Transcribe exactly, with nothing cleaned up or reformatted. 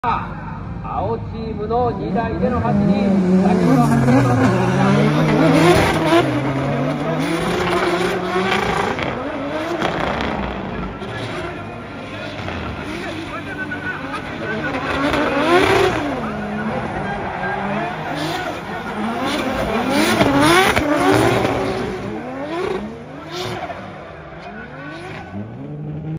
青チームのにだいでの走り、先ほど走りました。